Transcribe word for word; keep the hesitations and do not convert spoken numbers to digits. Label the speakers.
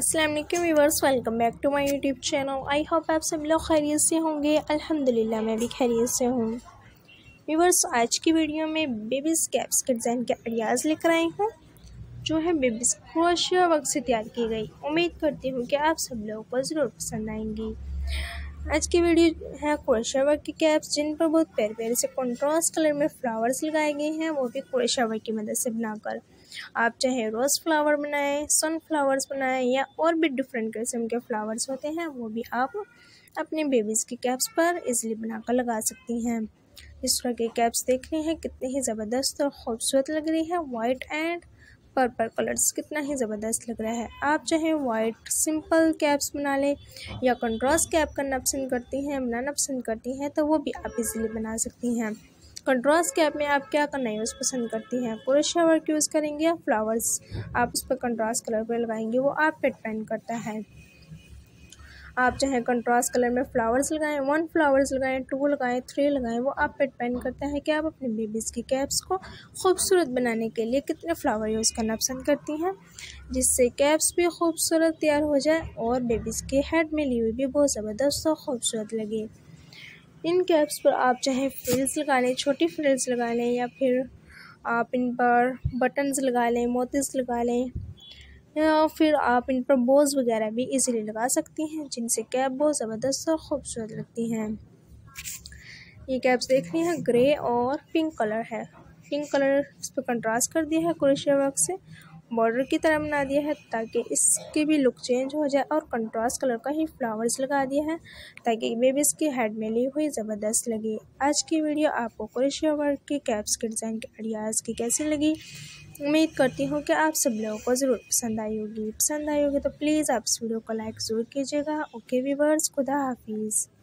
Speaker 1: अस्सलाम वालेकुम viewers, welcome back to my YouTube channel. I hope आप सब लोग खैरियत से होंगे। अल्हम्दुलिल्लाह मैं भी खैरियत से हूँ। व्यूअर्स, आज की वीडियो में बेबीज़ कैप्स के डिज़ाइन के आइडियाज़ लेकर आई हूँ, जो है बेबीज़ क्रोशिया वर्क से तैयार की गई। उम्मीद करती हूँ कि आप सब लोगों को ज़रूर पसंद आएंगी। आज की वीडियो है क्रोशिया वर्क की कैप्स, जिन पर बहुत प्यारे प्यारे से कॉन्ट्रास्ट कलर में फ्लावर्स लगाए गए हैं, वो भी क्रोशिया वर्क की मदद से बनाकर। आप चाहे रोज़ फ्लावर बनाएं, सन फ्लावर्स बनाएं या और भी डिफरेंट किस्म के फ्लावर्स होते हैं, वो भी आप अपने बेबीज़ की कैप्स पर इजीली बनाकर लगा सकती हैं। इस तरह के कैप्स देख रहे हैं कितनी ही ज़बरदस्त और ख़ूबसूरत लग रही है। वाइट एंड पर्पल कलर्स कितना ही ज़बरदस्त लग रहा है। आप चाहे वाइट सिंपल कैप्स बना लें या कंट्रास्ट कैप करना पसंद करती हैं, बनाना पसंद करती हैं, तो वो भी आप इजीली बना सकती हैं। कंट्रास्ट कैप में आप क्या करना यूज़ पसंद करती हैं, क्रोशिया वर्क यूज़ करेंगे या फ्लावर्स आप उस पर कंट्रास्ट कलर पर लगाएंगे, वो आप पे डिपेंड करता है। आप चाहे कंट्रास्ट कलर में फ्लावर्स लगाएं, वन फ्लावर्स लगाएं, टू लगाएं, थ्री लगाएं, वो आप पे डिपेंड करता है कि आप अपने बेबीज़ की कैप्स को खूबसूरत बनाने के लिए कितने फ्लावर यूज़ करना पसंद करती हैं, जिससे कैप्स भी खूबसूरत तैयार हो जाए और बेबीज़ के हेड में ली हुई भी बहुत ज़बरदस्त और खूबसूरत लगे। इन कैप्स पर आप चाहे फ्रिल्स लगा लें, छोटी फ्रिल्स लगा लें, या फिर आप इन पर बटन्स लगा लें, मोतीस लगा लें, या फिर आप इन पर बोज वगैरह भी इजीली लगा सकती हैं, जिनसे कैप बहुत ज़बरदस्त और खूबसूरत लगती हैं। ये कैप्स देख रही हैं ग्रे और पिंक कलर है। पिंक कलर इस पर कंट्रास्ट कर दिया है, क्रोशिया वर्क से बॉर्डर की तरह बना दिया है ताकि इसकी भी लुक चेंज हो जाए, और कंट्रास्ट कलर का ही फ्लावर्स लगा दिया है ताकि बेबीज़ के हेड में ली हुई ज़बरदस्त लगे। आज की वीडियो आपको क्रोशिया वर्क के कैप्स के डिज़ाइन के आइडियाज़ की कैसी लगी? उम्मीद करती हूँ कि आप सब लोगों को ज़रूर पसंद आई होगी। पसंद आई होगी तो प्लीज़ आप इस वीडियो को लाइक ज़रूर कीजिएगा। ओके व्यूअर्स, खुदा हाफिज़।